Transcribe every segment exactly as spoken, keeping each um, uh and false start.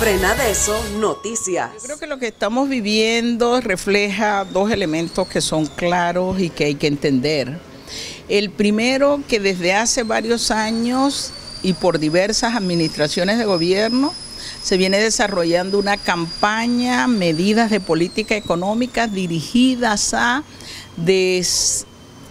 Frena de eso, noticias. Yo creo que lo que estamos viviendo refleja dos elementos que son claros y que hay que entender. El primero, que desde hace varios años y por diversas administraciones de gobierno se viene desarrollando una campaña, medidas de política económica dirigidas a des,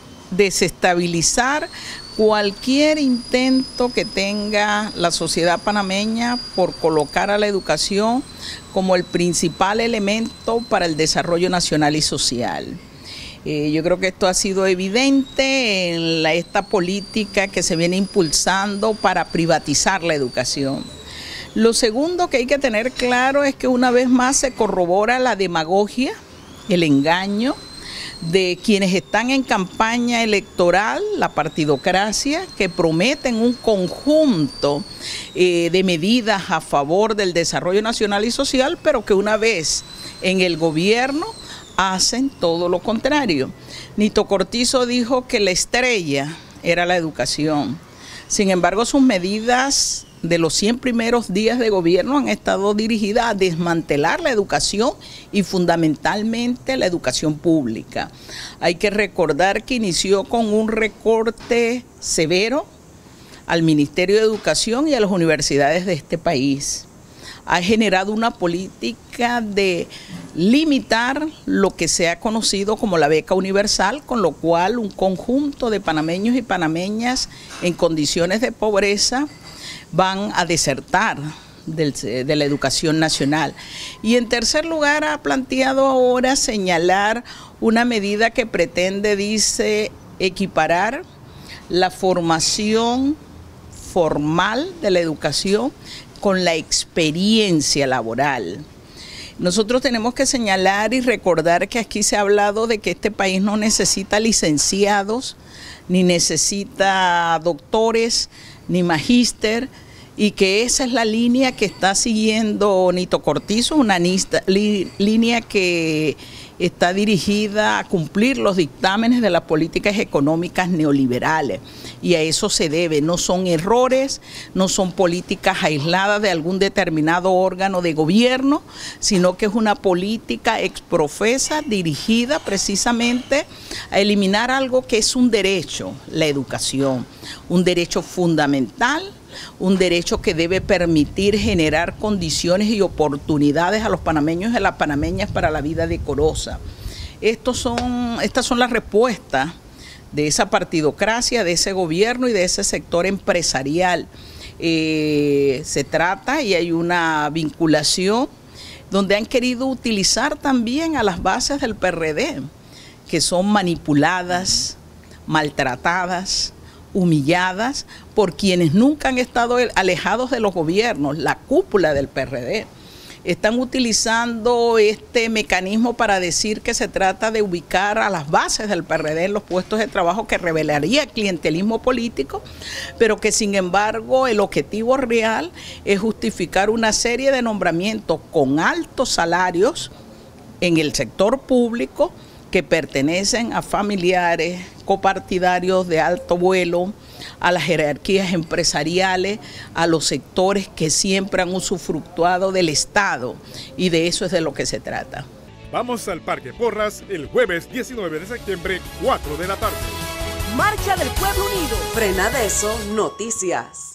desestabilizar cualquier intento que tenga la sociedad panameña por colocar a la educación como el principal elemento para el desarrollo nacional y social. Eh, yo creo que esto ha sido evidente en la, esta política que se viene impulsando para privatizar la educación. Lo segundo que hay que tener claro es que una vez más se corrobora la demagogia, el engaño de quienes están en campaña electoral, la partidocracia, que prometen un conjunto eh, de medidas a favor del desarrollo nacional y social, pero que una vez en el gobierno hacen todo lo contrario. Nito Cortizo dijo que la estrella era la educación. Sin embargo, sus medidas de los cien primeros días de gobierno han estado dirigidas a desmantelar la educación y fundamentalmente la educación pública. Hay que recordar que inició con un recorte severo al Ministerio de Educación y a las universidades de este país. Ha generado una política de limitar lo que se ha conocido como la beca universal, con lo cual un conjunto de panameños y panameñas en condiciones de pobreza van a desertar del, de la educación nacional. Y en tercer lugar, ha planteado ahora señalar una medida que pretende, dice, equiparar la formación formal de la educación con la experiencia laboral. Nosotros tenemos que señalar y recordar que aquí se ha hablado de que este país no necesita licenciados, ni necesita doctores, ni magíster, y que esa es la línea que está siguiendo Nito Cortizo, una li, línea que está dirigida a cumplir los dictámenes de las políticas económicas neoliberales. Y a eso se debe, no son errores, no son políticas aisladas de algún determinado órgano de gobierno, sino que es una política exprofesa dirigida precisamente a eliminar algo que es un derecho, la educación, un derecho fundamental, un derecho que debe permitir generar condiciones y oportunidades a los panameños y a las panameñas para la vida decorosa. Estos son, estas son las respuestas de esa partidocracia, de ese gobierno y de ese sector empresarial. Eh, se trata y hay una vinculación donde han querido utilizar también a las bases del P R D, que son manipuladas, maltratadas, humilladas por quienes nunca han estado alejados de los gobiernos, la cúpula del P R D. Están utilizando este mecanismo para decir que se trata de ubicar a las bases del P R D en los puestos de trabajo que revelaría clientelismo político, pero que sin embargo el objetivo real es justificar una serie de nombramientos con altos salarios en el sector público que pertenecen a familiares, copartidarios de alto vuelo, a las jerarquías empresariales, a los sectores que siempre han usufructuado del Estado, y de eso es de lo que se trata. Vamos al Parque Porras el jueves diecinueve de septiembre, cuatro de la tarde. Marcha del Pueblo Unido. Frena de eso, noticias.